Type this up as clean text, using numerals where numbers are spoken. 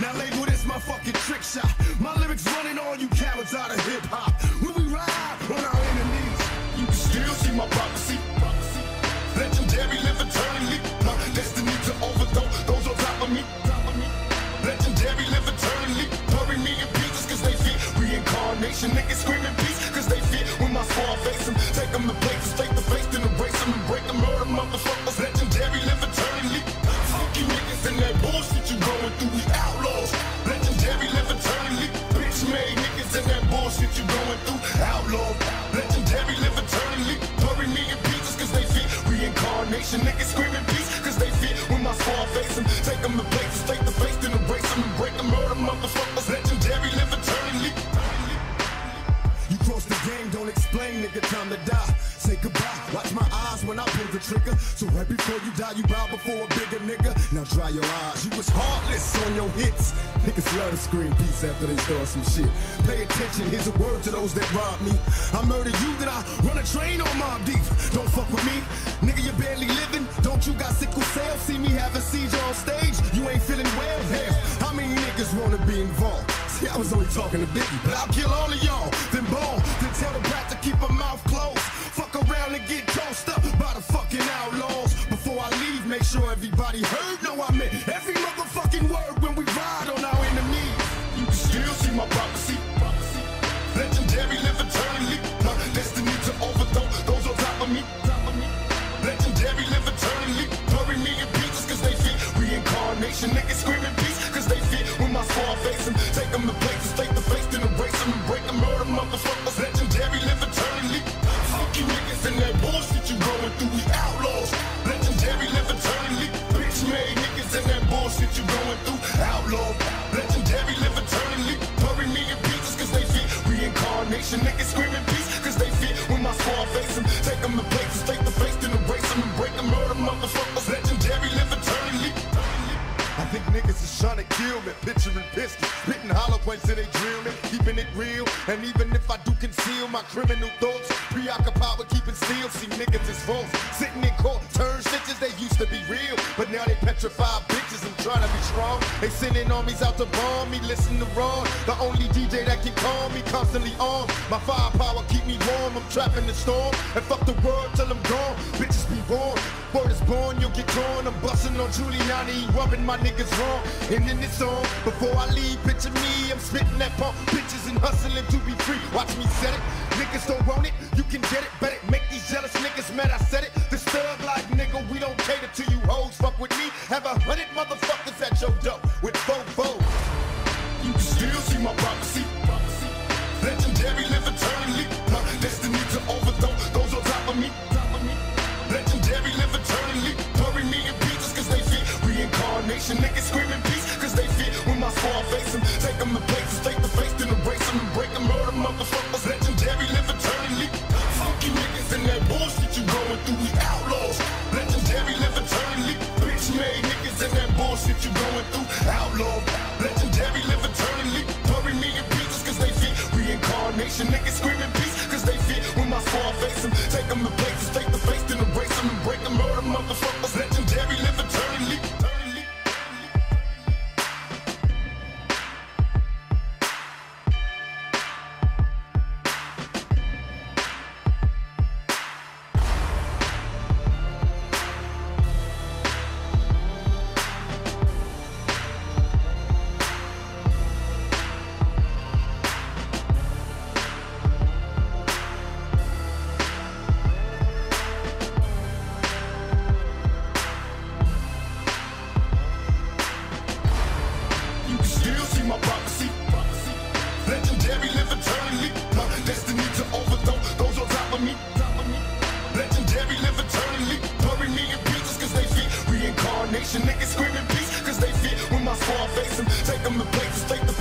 Now label this my fucking trick shot. My lyrics running all you cowards out of hip hop. When we ride on our enemies, you can still see my prophecy. Legendary, live eternally. My destiny to overthrow those on top of me. Legendary, live eternally. Bury me in pieces cause they fear reincarnation. Niggas screaming peace cause they fear when my squad face them. Take them to places, face to face, then erase them and break them. Murder motherfuckers. Legendary, live eternally. Fuck you niggas and that bullshit you going through. We outlaws. Legendary, live eternally. Bitch made niggas and that bullshit you going through. Outlaw. Legendary, live eternally. Bury me in pieces cause they fear reincarnation. Niggas screaming peace cause they fear when my squad face them. Take them to places, face to face, then erase them and break them. Murder motherfuckers. Legendary, live eternally. You cross the game, don't explain, nigga, time to die. Say goodbye, watch my eyes when I pull the trigger. So right before you die, you bow before a bigger nigga. Now dry your eyes, you was heartless on your hits. Niggas love to scream peace after they start some shit. Pay attention, here's a word to those that rob me. I murder you, then I run a train on Mob Deep. Don't fuck with me, nigga, you barely living. Don't you got sickle cell? See me having seizure on stage, you ain't feeling well. Hell, how many niggas wanna be involved? See, I was only talking to Biggie, but I'll kill all of y'all, then ball, then tell the brat to keep her mouth closed. Fuck around and get tossed up by the fucking outlaws. Before I leave, make sure everybody heard. No, I meant every motherfucking word when we ride on our enemies. You can still see my prophecy. Legendary, live eternally. My destiny to overthrow those on top of me. Legendary, live eternally. Bury me in pieces cause they fear reincarnation. Niggas screaming peace cause they fear when my squad face them. Take them to places, face to face, then erase them and break them. Murder motherfuckers. Legendary, live eternally. Fuck you niggas and that bullshit you going through. We outlaws. Legendary, live eternally. Bitch made niggas and that bullshit you going through. Outlaw. Legendary, live eternally. Bury me in pieces cause they fear reincarnation. Niggas screaming peace cause they fear when my squad face them. Take them to places, face to face, then erase them and break them. Murder motherfuckers. Legendary, live eternally. I think niggas is trying to kill me, picturing pistols, spitting hollow points till they drill me, keeping it real. And even if I do conceal my criminal thoughts, preoccupied with keeping still. See niggas is false, sitting in court, turn stitches. They used to be real, but now they petrified bitches. I'm trying to be strong. They sending armies out to bomb me. Listen to Ron, the only DJ that can calm me, constantly on. My firepower keep me warm. I'm trapping the storm, and fuck the world till I'm gone. Bitches be warned. Word is born, you'll get drawn. I'm busting on Giuliani, rubbing my niggas wrong. And in this song, before I leave, picture me, I'm spitting that pump bitches and hustling to be free. Watch me set it. Niggas don't want it, you can get it. Bet it, make these jealous niggas mad. I said it. This thug like nigga, we don't cater to you hoes. Fuck with me, have 100 motherfuckers at your door with 4 foes. You can still see my prophecy. Legendary, live eternally. My destiny to overthrow those on top of me. Legendary, live eternally. Bury me in pieces cause they fear reincarnation. Niggas screaming peace cause they fear when my squad face them. Take them to places, face to face, then erase them and break them. Murder motherfuckers. Legendary, live eternally. Fuck you niggas and that bullshit you going through. We outlaws. Legendary, live eternally. Bitch made niggas and that bullshit you going through. Outlaw. Legendary, live eternally. Bury me in pieces cause they fear reincarnation. Niggas screaming peace cause they fear when my squad face them. Take them to places, face to face, then erase them and break them. Murder motherfuckers. Legendary, live eternally. Legendary, live eternally. My destiny to overthrow those on top of me. Legendary, live eternally. Bury me in pieces cause they fear reincarnation. Niggas screaming peace cause they fear when my squad face them. Take them to places, take the